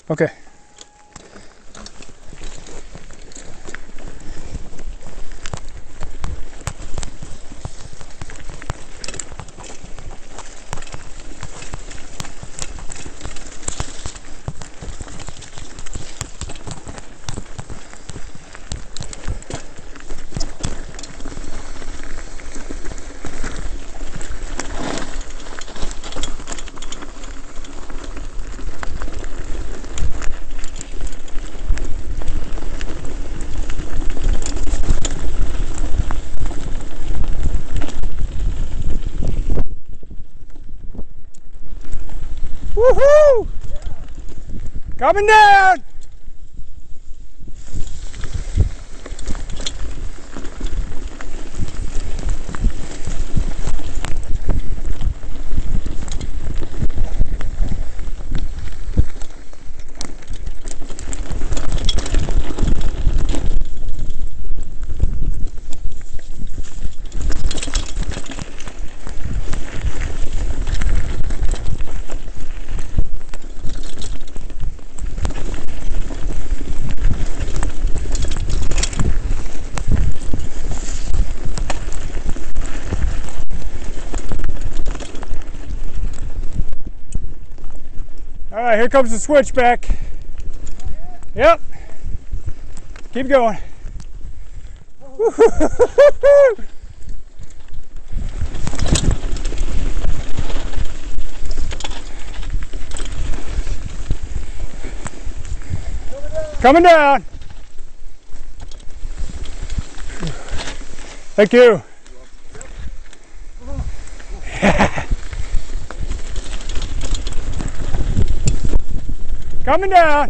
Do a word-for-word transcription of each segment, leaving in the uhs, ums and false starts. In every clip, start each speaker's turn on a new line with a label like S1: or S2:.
S1: Okay. Woohoo! Coming down! All right, here comes the switchback. Yep. Keep going. Coming down. Thank you. Coming down.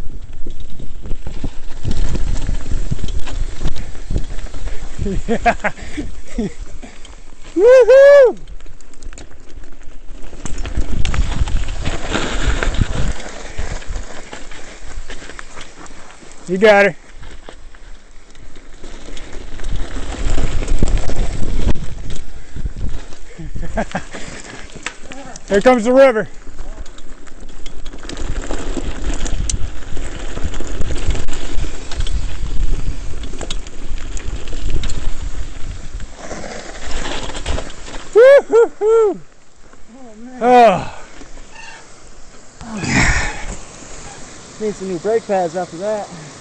S1: Yeah. Woohoo! You got her. Here comes the river. Woo-hoo-hoo! Oh, man. Oh.
S2: Need some new brake pads after that.